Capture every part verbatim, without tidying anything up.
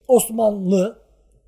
Osmanlı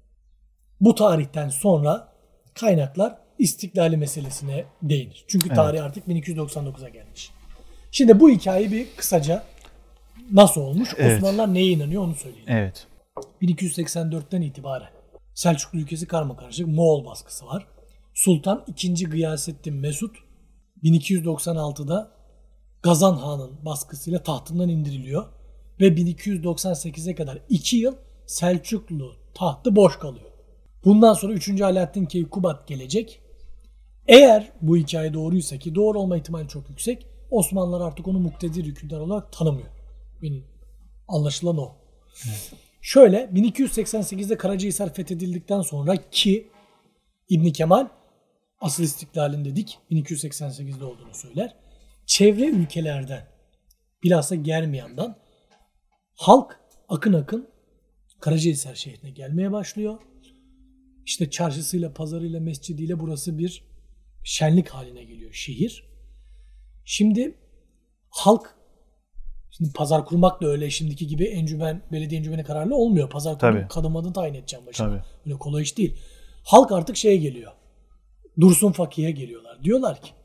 bu tarihten sonra kaynaklar istiklali meselesine değinir. Çünkü tarih evet. artık bin iki yüz doksan dokuza gelmiş. Şimdi bu hikaye bir kısaca nasıl olmuş? Evet. Osmanlılar neye inanıyor onu söyleyeyim. Evet. bin iki yüz seksen dörtten itibaren Selçuklu ülkesi karmakarışık Moğol baskısı var. Sultan ikinci. Gıyasettin Mesut bin iki yüz doksan altıda Gazan Han'ın baskısıyla tahtından indiriliyor. Ve bin iki yüz doksan sekize kadar iki yıl Selçuklu tahtı boş kalıyor. Bundan sonra üçüncü. Alaaddin Keykubat gelecek. Eğer bu hikaye doğruysa, ki doğru olma ihtimali çok yüksek, Osmanlılar artık onu muktedir hükümdar olarak tanımıyor. Benim anlaşılan o. Evet. Şöyle bin iki yüz seksen sekizde Karacahisar fethedildikten sonra, ki İbn Kemal asıl istiklalin dedik bin iki yüz seksen sekizde olduğunu söyler. Çevre ülkelerden, bilhassa Germiyan'dan halk akın akın Karacahisar şehrine gelmeye başlıyor. İşte çarşısıyla, pazarıyla, mescidiyle burası bir şenlik haline geliyor şehir. Şimdi halk, şimdi pazar kurmak da öyle şimdiki gibi encümen, belediye encümeni kararlı olmuyor. Pazar kurmak kadın adını tayin edeceğim başına. Tabii. Öyle kolay iş değil. Halk artık şeye geliyor. Dursun Fakih'e geliyorlar. Diyorlar ki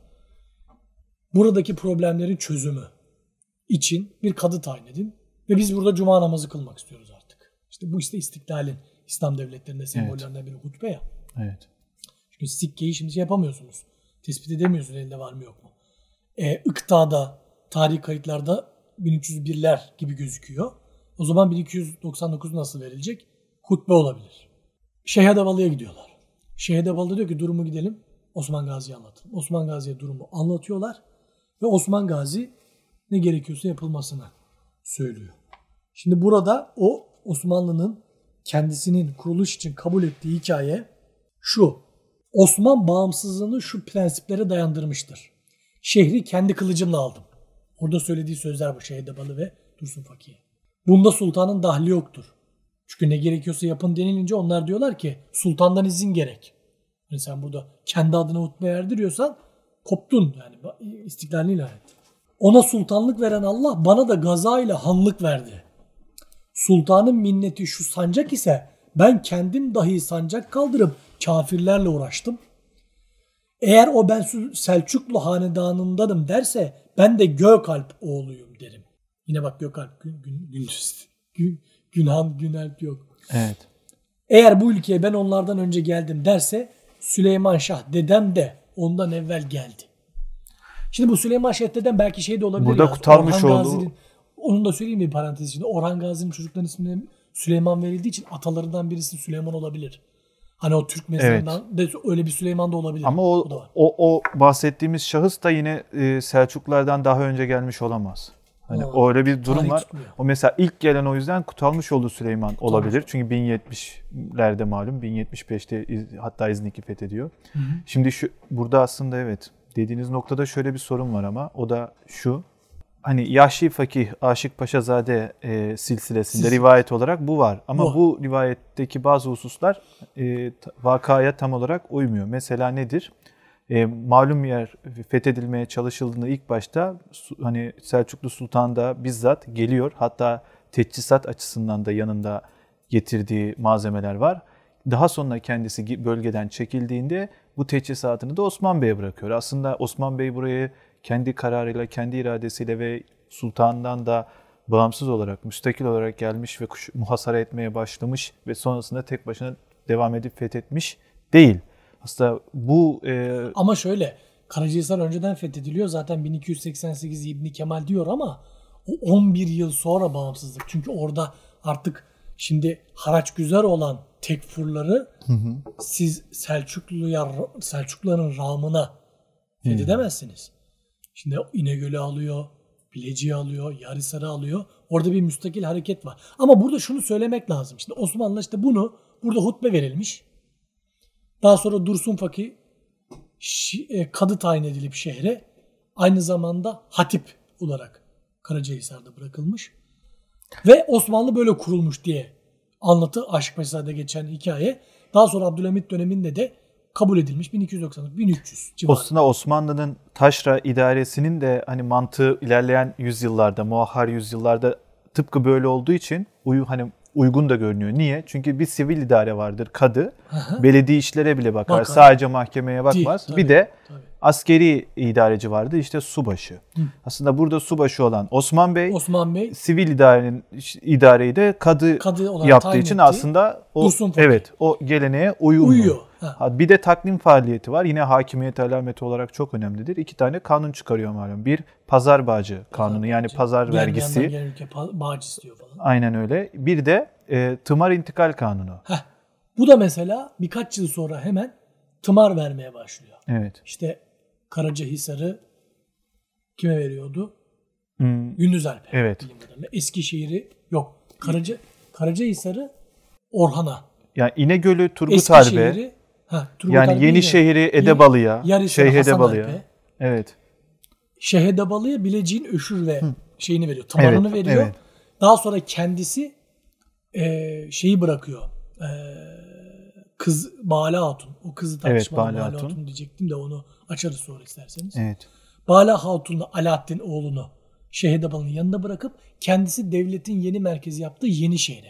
buradaki problemlerin çözümü için bir kadı tayin edin ve biz burada cuma namazı kılmak istiyoruz artık. İşte bu işte istiklalin İslam devletlerinde sembollerinden evet. biri hutbe ya. Evet. Çünkü sikkeyi şimdi şey yapamıyorsunuz. Tespit edemiyorsunuz elde var mı yok mu. E, İkta'da, tarih kayıtlarda bin üç yüz birler gibi gözüküyor. O zaman bin iki yüz doksan dokuz nasıl verilecek? Hutbe olabilir. Şeyhedebalı'ya gidiyorlar. Şeyhedebalı diyor ki durumu gidelim Osman Gazi'ye anlatalım. Osman Gazi'ye durumu anlatıyorlar ve Osman Gazi ne gerekiyorsa yapılmasını söylüyor. Şimdi burada o Osmanlı'nın kendisinin kuruluş için kabul ettiği hikaye şu: Osman bağımsızlığını şu prensiplere dayandırmıştır. Şehri kendi kılıcımla aldım. Orada söylediği sözler bu Şeyhedebalı ve Dursun Fakih'e. Bunda sultanın dahli yoktur. Çünkü ne gerekiyorsa yapın denilince onlar diyorlar ki sultandan izin gerek. Yani sen burada kendi adına hutbe erdiriyorsan koptun, yani istiklalini ilan et. Ona sultanlık veren Allah bana da gaza ile hanlık verdi. Sultanın minneti şu sancak ise ben kendim dahi sancak kaldırıp kafirlerle uğraştım. Eğer o ben Selçuklu hanedanındanım derse ben de Gökalp oğluyum derim. Yine bak Gökalp gün, gün, gündüz. Gün, Günhan, Günalp yok. Evet. Eğer bu ülkeye ben onlardan önce geldim derse Süleyman Şah dedem de ondan evvel geldi. Şimdi bu Süleyman Şah dedem belki şey de olabilir. Burada ya, kurtarmış oldu. Onu da söyleyeyim bir parantez içinde. Orhan Gazi'nin çocukların ismine Süleyman verildiği için atalarından birisi Süleyman olabilir. Hani o Türk mezarından evet. de öyle bir Süleyman da olabilir. Ama o o, o, o bahsettiğimiz şahıs da yine e, Selçuklulardan daha önce gelmiş olamaz. Hani o öyle bir durum var. Tutmuyor. O mesela ilk gelen o yüzden Kutalmışoğlu Süleyman olabilir. Tabii. Çünkü bin yetmişlerde malum bin yetmiş beşte hatta İznik'i fethediyor. Hı hı. Şimdi şu burada aslında evet dediğiniz noktada şöyle bir sorun var ama o da şu. Hani Yahşi Fakih Aşık Paşazade e, silsilesinde Siz... rivayet olarak bu var. Ama bu, bu rivayetteki bazı hususlar e, vakaya tam olarak uymuyor. Mesela nedir? E, malum yer fethedilmeye çalışıldığında ilk başta hani Selçuklu Sultan da bizzat geliyor. Hatta teçhizat açısından da yanında getirdiği malzemeler var. Daha sonra kendisi bölgeden çekildiğinde bu teçhizatını da Osman Bey'e bırakıyor. Aslında Osman Bey burayı kendi kararıyla, kendi iradesiyle ve sultandan da bağımsız olarak, müstakil olarak gelmiş ve muhasara etmeye başlamış ve sonrasında tek başına devam edip fethetmiş değil. Aslında bu... E... Ama şöyle, Karacahisar önceden fethediliyor. Zaten bin iki yüz seksen sekiz İbn Kemal diyor ama o on bir yıl sonra bağımsızlık. Çünkü orada artık şimdi haraçgüzar olan tekfurları hı hı. siz Selçuklu'ya, Selçukluların rağmına fethedemezsiniz. Hı. Şimdi İnegöl'ü alıyor, Bilecik'i alıyor, Yarhisar'ı alıyor. Orada bir müstakil hareket var. Ama burada şunu söylemek lazım. Şimdi Osmanlı işte bunu, burada hutbe verilmiş. Daha sonra Dursun Fakih kadı tayin edilip şehre aynı zamanda hatip olarak Karacahisar'da bırakılmış. Ve Osmanlı böyle kurulmuş diye anlatı Aşık Paşa'da geçen hikaye. Daha sonra Abdülhamit döneminde de kabul edilmiş bin iki yüz doksan bin üç yüz civarı. Aslında Osmanlı'nın taşra idaresinin de hani mantığı ilerleyen yüzyıllarda, muahhar yüzyıllarda tıpkı böyle olduğu için uyu hani uygun da görünüyor. Niye? Çünkü bir sivil idare vardır, kadı. Aha. Belediye işlere bile bakar. Bakar. Sadece mahkemeye bakmaz. Tabii, bir de tabii. askeri idareci vardı, işte subaşı. Hı. Aslında burada subaşı olan Osman Bey, Osman Bey sivil idarenin idareyi de kadı, kadı yaptığı için etti. Aslında o evet o geleneğe uyumlu. Uyuyor. Ha. Bir de takdim faaliyeti var. Yine hakimiyet alameti olarak çok önemlidir. İki tane kanun çıkarıyor malum. Bir pazar bağcı kanunu, pazar yani bağcı. Pazar Diğer vergisi. Diğer ülke bağcı istiyor falan. Aynen öyle. Bir de e, tımar intikal kanunu. Heh. Bu da mesela birkaç yıl sonra hemen tımar vermeye başlıyor. Evet. İşte Karacahisar'ı kime veriyordu? Hmm. Gündüz Alp'e. Evet. Eskişehir'i yok. Karaca Karacahisar'ı Orhan'a. Yani İnegöl'ü Turgut Harp'e. Ha, Turgut yani Harp'e Yenişehir'i Edebalı'ya. Şeyh Edebalı'ya. Evet. Şeyh Edebalı'ya Bilecik'in öşür ve Hı. şeyini veriyor. Tımarını evet, veriyor. Evet. Daha sonra kendisi e, şeyi bırakıyor. E, kız Bala Hatun. O kızı tartışmalı evet, Bala, Bala Hatun. Hatun diyecektim de onu açarız sonra isterseniz. Evet. Bala Hatun'la Alaaddin oğlunu Şeyh Edebalı'nın yanında bırakıp kendisi devletin yeni merkezi yaptığı Yenişehir'e